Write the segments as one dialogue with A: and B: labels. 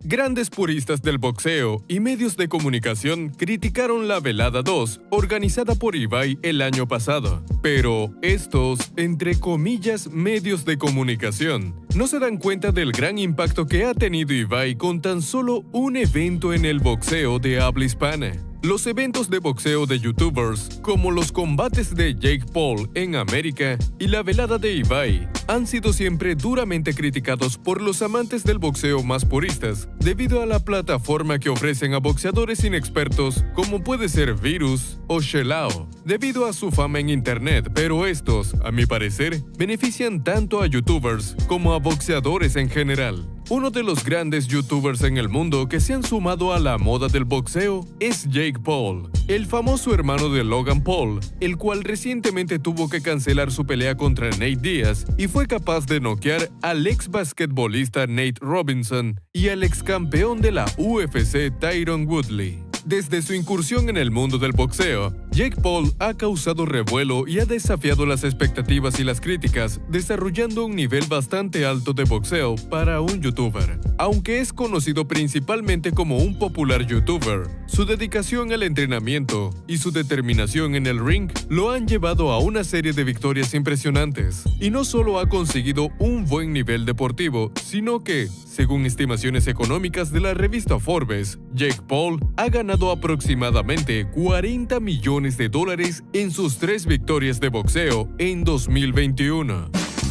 A: Grandes puristas del boxeo y medios de comunicación criticaron la Velada 2 organizada por Ibai el año pasado. Pero estos, entre comillas, medios de comunicación, no se dan cuenta del gran impacto que ha tenido Ibai con tan solo un evento en el boxeo de habla hispana. Los eventos de boxeo de youtubers, como los combates de Jake Paul en América y la velada de Ibai, han sido siempre duramente criticados por los amantes del boxeo más puristas, debido a la plataforma que ofrecen a boxeadores inexpertos como puede ser Virus o Shelao, debido a su fama en internet, pero estos, a mi parecer, benefician tanto a youtubers como a boxeadores en general. Uno de los grandes youtubers en el mundo que se han sumado a la moda del boxeo es Jake Paul, el famoso hermano de Logan Paul, el cual recientemente tuvo que cancelar su pelea contra Nate Diaz y fue capaz de noquear al ex basquetbolista Nate Robinson y al ex campeón de la UFC Tyron Woodley. Desde su incursión en el mundo del boxeo, Jake Paul ha causado revuelo y ha desafiado las expectativas y las críticas, desarrollando un nivel bastante alto de boxeo para un youtuber. Aunque es conocido principalmente como un popular youtuber, su dedicación al entrenamiento y su determinación en el ring lo han llevado a una serie de victorias impresionantes. Y no solo ha conseguido un buen nivel deportivo, sino que, según estimaciones económicas de la revista Forbes, Jake Paul ha ganado aproximadamente $40 millones en sus 3 victorias de boxeo en 2021.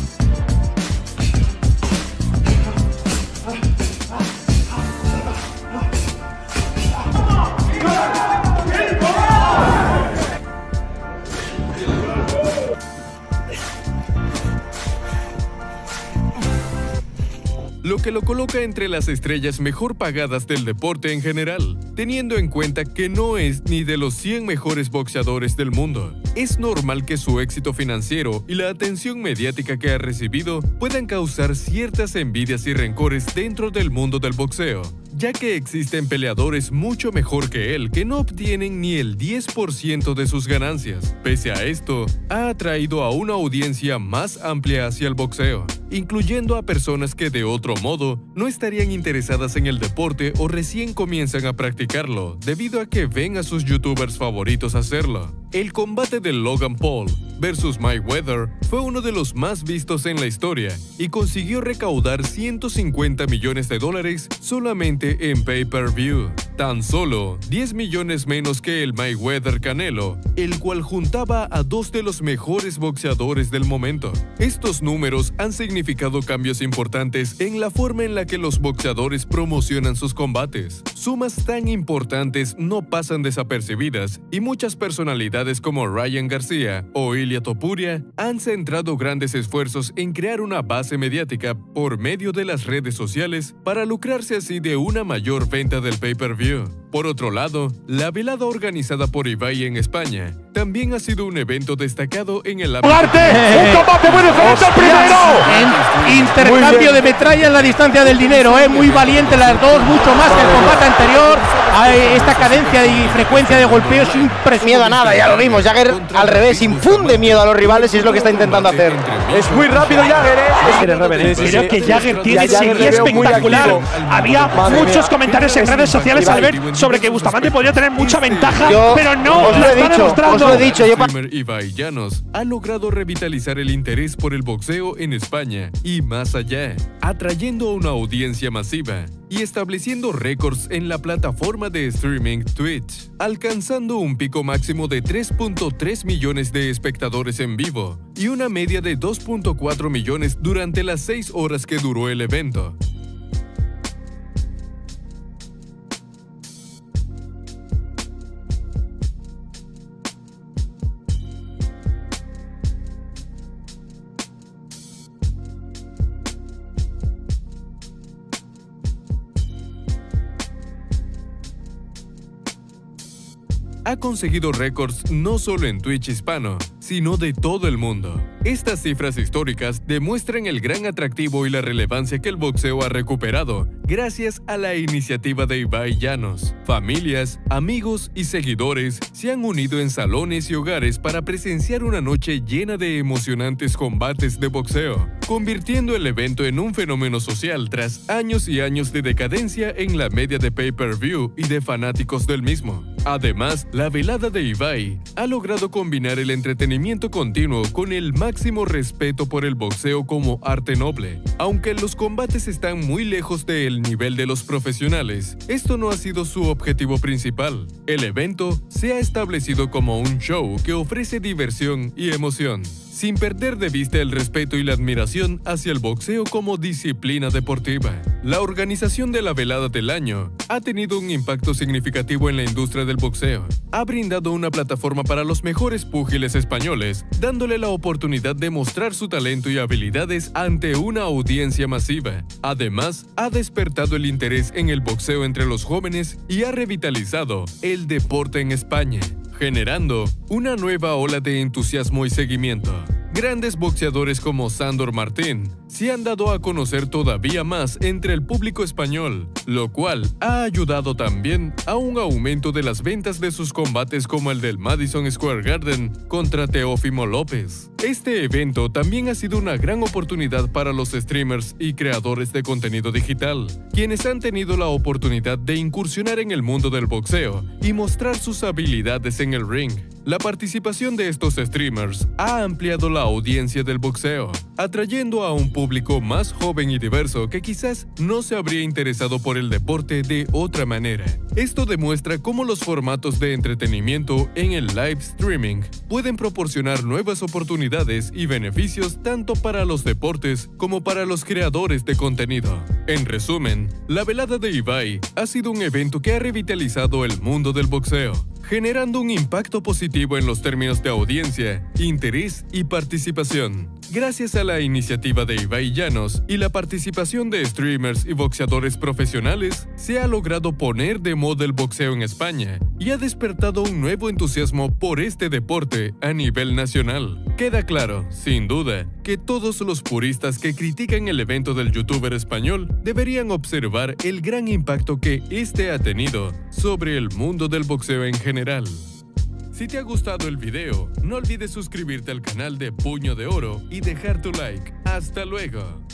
A: Lo que lo coloca entre las estrellas mejor pagadas del deporte en general, teniendo en cuenta que no es ni de los 100 mejores boxeadores del mundo. Es normal que su éxito financiero y la atención mediática que ha recibido puedan causar ciertas envidias y rencores dentro del mundo del boxeo, ya que existen peleadores mucho mejor que él que no obtienen ni el 10% de sus ganancias. Pese a esto, ha atraído a una audiencia más amplia hacia el boxeo, incluyendo a personas que de otro modo no estarían interesadas en el deporte o recién comienzan a practicarlo, debido a que ven a sus youtubers favoritos hacerlo. El combate de Logan Paul versus Mayweather fue uno de los más vistos en la historia y consiguió recaudar $150 millones solamente en pay-per-view. Tan solo 10 millones menos que el Mayweather Canelo, el cual juntaba a 2 de los mejores boxeadores del momento. Estos números han significado cambios importantes en la forma en la que los boxeadores promocionan sus combates. Sumas tan importantes no pasan desapercibidas y muchas personalidades como Ryan García o Ilia Topuria han centrado grandes esfuerzos en crear una base mediática por medio de las redes sociales para lucrarse así de una mayor venta del pay-per-view. Por otro lado, la velada organizada por Ibai en España también ha sido un evento destacado en el ámbito.
B: ¡Un combate muy diferente al primero!
C: Intercambio de metralla en la distancia del dinero, muy valiente las dos, mucho más que el combate anterior. Esta cadencia y frecuencia de golpeos impresionante.
D: Miedo a nada, ya lo vimos. Jagger al revés, infunde miedo a los rivales y es lo que está intentando hacer.
B: Es muy rápido Jagger,
E: Creo que Jagger tiene seguida espectacular. Había muchos comentarios en redes sociales al ver sobre que Bustamante podría tener mucha ventaja, pero no,
D: os lo he dicho, os lo he dicho.
A: El streamer Ibai Llanos ha logrado revitalizar el interés por el boxeo en España y más allá, atrayendo a una audiencia masiva y estableciendo récords en la plataforma de streaming Twitch, alcanzando un pico máximo de 3.3 millones de espectadores en vivo y una media de 2.4 millones durante las 6 horas que duró el evento. Ha conseguido récords no solo en Twitch hispano, sino de todo el mundo. Estas cifras históricas demuestran el gran atractivo y la relevancia que el boxeo ha recuperado gracias a la iniciativa de Ibai Llanos. Familias, amigos y seguidores se han unido en salones y hogares para presenciar una noche llena de emocionantes combates de boxeo, convirtiendo el evento en un fenómeno social tras años y años de decadencia en la media de pay-per-view y de fanáticos del mismo. Además, la velada de Ibai ha logrado combinar el entretenimiento continuo con el máximo respeto por el boxeo como arte noble. Aunque los combates están muy lejos del nivel de los profesionales, esto no ha sido su objetivo principal. El evento se ha establecido como un show que ofrece diversión y emoción, sin perder de vista el respeto y la admiración hacia el boxeo como disciplina deportiva. La organización de la velada del año ha tenido un impacto significativo en la industria del boxeo. Ha brindado una plataforma para los mejores púgiles españoles, dándole la oportunidad de mostrar su talento y habilidades ante una audiencia masiva. Además, ha despertado el interés en el boxeo entre los jóvenes y ha revitalizado el deporte en España, generando una nueva ola de entusiasmo y seguimiento. Grandes boxeadores como Sandor Martín se han dado a conocer todavía más entre el público español, lo cual ha ayudado también a un aumento de las ventas de sus combates como el del Madison Square Garden contra Teófimo López. Este evento también ha sido una gran oportunidad para los streamers y creadores de contenido digital, quienes han tenido la oportunidad de incursionar en el mundo del boxeo y mostrar sus habilidades en el ring. La participación de estos streamers ha ampliado la audiencia del boxeo, atrayendo a un público más joven y diverso que quizás no se habría interesado por el deporte de otra manera. Esto demuestra cómo los formatos de entretenimiento en el live streaming pueden proporcionar nuevas oportunidades y beneficios tanto para los deportes como para los creadores de contenido. En resumen, la velada de Ibai ha sido un evento que ha revitalizado el mundo del boxeo, generando un impacto positivo en los términos de audiencia, interés y participación. Gracias a la iniciativa de Ibai Llanos y la participación de streamers y boxeadores profesionales, se ha logrado poner de moda el boxeo en España y ha despertado un nuevo entusiasmo por este deporte a nivel nacional. Queda claro, sin duda, que todos los puristas que critican el evento del youtuber español deberían observar el gran impacto que este ha tenido sobre el mundo del boxeo en general. Si te ha gustado el video, no olvides suscribirte al canal de Puño de Oro y dejar tu like. ¡Hasta luego!